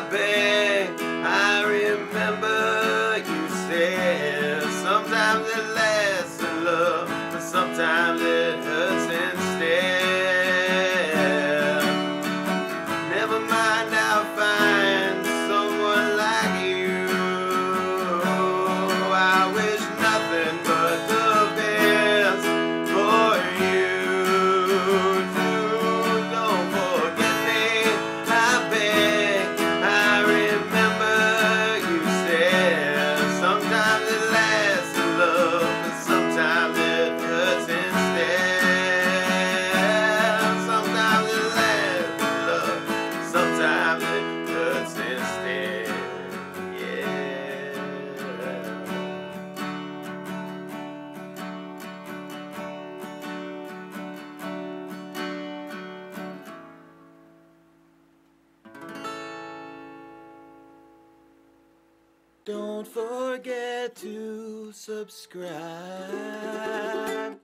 I beg, I remember you said sometimes it lasts in love, but sometimes it hurts instead. Never mind, I'll find someone like you. I wish nothing but the best for you too. Don't forget me, I beg. I remember you said sometimes it lasts in love, but sometimes it hurts instead. Sometimes it lasts in love, sometimes it hurts instead. Yeah. Don't forget to subscribe.